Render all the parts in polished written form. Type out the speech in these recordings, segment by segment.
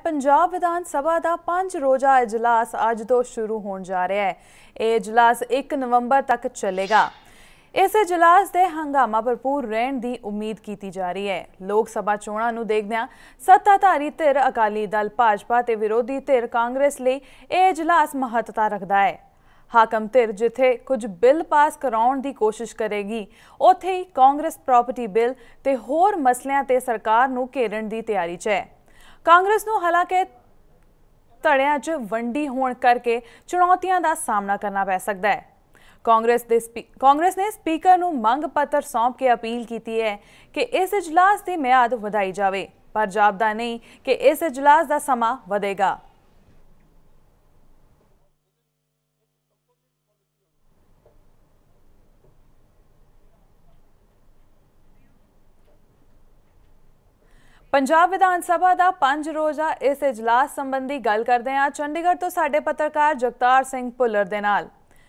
पंजाब विधान सभा का 5 रोज़ा इजलास अज तो शुरू होने जा रहा है। यह इजलास 1 नवंबर तक चलेगा। इस इजलास के हंगामा भरपूर रहने की उम्मीद की जा रही है। लोक सभा चोणां नूं देखदिआं सत्ताधारी धिर अकाली दल, भाजपा ते विरोधी धिर कांग्रेस लई यह इजलास महत्ता रखता है। हाकम धिर जिथे कुछ बिल पास कराउण दी कोशिश करेगी, उत्थे ही कांग्रेस प्रॉपर्टी बिल ते होर मसलियां ते सरकार नूं घेरन दी तैयारी च है। कांग्रेस नूं हालांकि धड़ियां च वंडी होण करके चुनौतियां दा सामना करना पै सकदा है। कांग्रेस ने स्पीकर नूं मंग पत्र सौंप के अपील की है कि इस इजलास की मियाद वधाई जाए, पर जापदा नहीं कि इस इजलास का समा वधेगा। पंजाब विधान सभा का 5 रोज़ा इस इजलास संबंधी गल करते हैं चंडीगढ़ तो साडे पत्रकार जगतार सिंह भुल्लर दे नाल।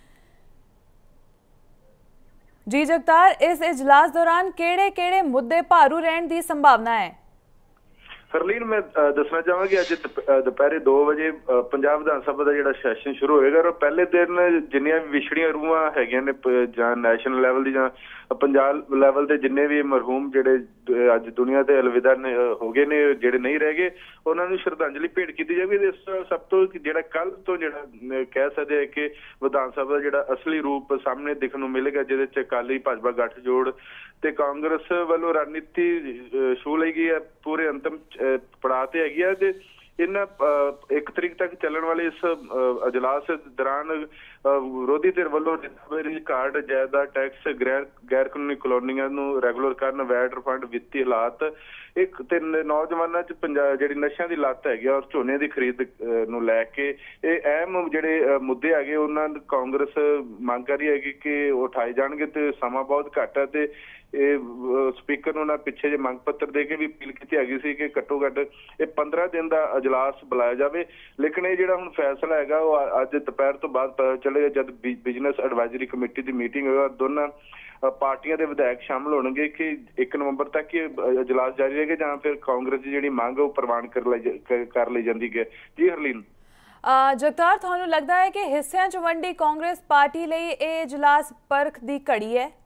जी जगतार, इस इजलास दौरान केड़े-केड़े मुद्दे भारू रहने की संभावना है? हरलीन, मैं दसना चाहवां कि अज दोपहर 2 बजे पंजाब विधान सभा का जिहड़ा सैशन शुरू होएगा और पहले दिन जिन्नियां भी विछड़ियां रूहां हैगियां ने जां नैशनल लैवल दी जां पंजाब लैवल ते जिन्ने भी मरहूम जिहड़े अज दुनिया ते अलविदा हो गए ने, जिहड़े नहीं रह गए, उन्हां नूं श्रद्धांजलि भेंट की जाएगी। इस सब तो जिहड़ा कल तो जिहड़ा कह सकते हैं कि विधान सभा का जिहड़ा असली रूप सामने दिखण नूं मिलेगा, जिहदे च अकाली भाजपा गठजोड़ ते कांग्रेस वालों रणनीति छू लई गई है, पूरे अंतिम पड़ाव ते हैगी है। इन 1 तरीक तक चलने वाले इस अजलास दौरान विरोधी धिर वालों रिकार्ड जायदाद टैक्स, गैर कानूनी कॉलोनियां नूं रेगुलर करन, वैट रिफंड, वित्ती हालात, एक ते नौजवानों च जिहड़ी नशिਆਂ ਦੀ ਲੱਤ हैगी और झोने की खरीद नूं लैके ਇਹ अहम ਜਿਹੜੇ मुद्दे हैगे उन्हां कांग्रेस मंग कर रही है कि उठाए जाणगे ते समा बहुत घट है। ते स्पीकर उन्होंने पिछे जे मंग पत्र दे के भी अपील की हैगी सी कि घट्टो घट्ट ये 15 दिन का अजलास बुलाया जाए। लेकिन ये जिहड़ा हुण फैसला हैगा वो अज दोपहर तो बाद पता चलेगा जब बिजनेस एडवाइजरी कमेटी की मीटिंग होगा। दोनों पार्टियां के विधायक शामिल होणगे कि 1 नवंबर तक ये अजलास जारी रहेगा जां फिर कांग्रेस की जिहड़ी मंग वो प्रवान कर ली जाती है। जी हरलीन। जगतार, तुहानूं लगदा है कि हिस्सिਆਂ ਚ ਵੰਡੀ कांग्रेस पार्टी ਲਈ ਇਹ इजलास परख ਦੀ ਘੜੀ है?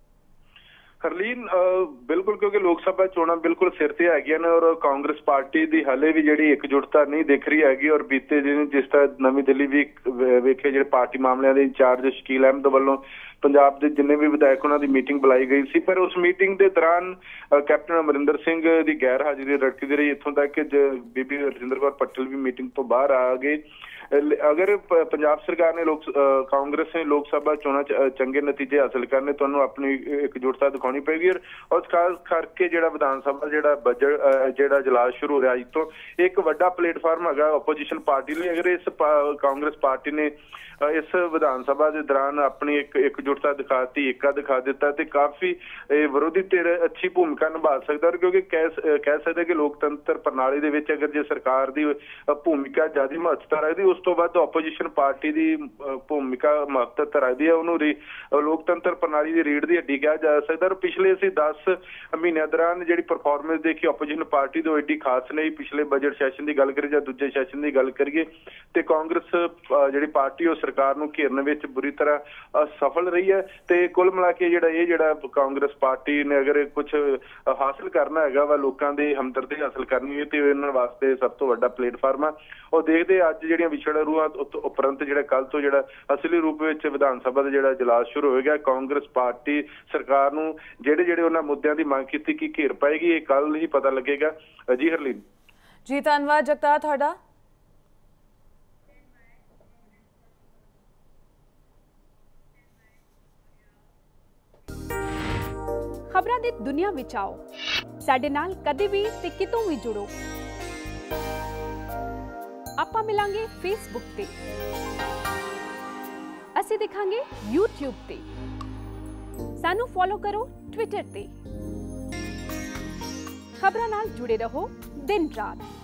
हरलीन, बिल्कुल, क्योंकि लोक सभा चोणां बिल्कुल सिर ते हैगियां ने और कांग्रेस पार्टी की हाले भी जिहड़ी एकजुटता नहीं दिख रही हैगी। और बीते दिन जिस तरह नवीं दिल्ली भी वेखे जिहड़े पार्टी मामलों के इंचार्ज शकील अहमद वालों पंजाब के जिन्ने भी विधायक उन्होंने मीटिंग बुलाई गई सी, पर उस मीटिंग के दौरान कैप्टन अमरिंदर सिंह की गैर हाजिरी रटती रही, इत्थों तक कि बीबी हरजिंदर कौर पटेल भी मीटिंग तो बाहर आ गए। अगर पंजाब सरकार ने कांग्रेस ने लोक सभा चोणां चंगे नतीजे हासिल करने तो उन्होंने अपनी एकजुटता दिखानी पेगी। और खास करके जिहड़ा विधान सभा जिहड़ा बजट जिहड़ा इजलास शुरू हो रहा अज तो एक वड्डा प्लेटफार्म है ओपोजिशन पार्टी लिए। अगर इस कांग्रेस पार्टी ने इस विधान सभा के दौरान अपनी एकजुटता दिखाती, एका दिखा दिता तो काफी विरोधी धिर अच्छी भूमिका निभा सकता है। क्योंकि कह सकते कि लोकतंत्र प्रणाली दे विच अगर जो सरकार की भूमिका ज्यादा महत्ता रखती, उस तो बाद ओपोजिशन पार्टी की भूमिका महत्ता रखती है, उन्होंने लोकतंत्र प्रणाली की रीढ़ की हड्डी कहा जा सकता है। पिछले असीं 10 महीनों दौरान जी परफॉर्मेंस देखी ओपोजिशन पार्टी तो एडी खास नहीं। पिछले बजट सैशन की गल करिए या दूजे सैशन की गल करिए तो कांग्रेस जी पार्टी और सरकार नूं घेरन विच बुरी तरह असफल रही है। तो कुल मिला के जिहड़ा कांग्रेस पार्टी ने अगर कुछ हासिल करना हैगा वा लोकां दी हमदर्दी हासिल करनी है तो इन्हां वास्ते सब तो वड्डा प्लेटफार्म है। और देखते अज जिहड़ियां विछड़ रूहां उपरंत जिहड़ा कल तो जिहड़ा असली रूप विच विधान सभा दा जिहड़ा इजलास शुरू होएगा, कांग्रेस पार्टी सरकार नूं जिहड़े उन्हां मुद्दिआं दी मंग कीती कि घेर पाएगी, ये कल ही पता लगेगा। जी हरलीन। जी धन्नवाद जगतार तुहाडा। खबरां दी दुनिया विच आओ साडे नाल कदे भी ते कितों भी जुड़ो। आपां मिलांगे फेसबुक ते, असीं दिखांगे यूट्यूब ते, सानू फॉलो करो ट्विटर ते। खबरां नाल जुड़े रहो दिन रात।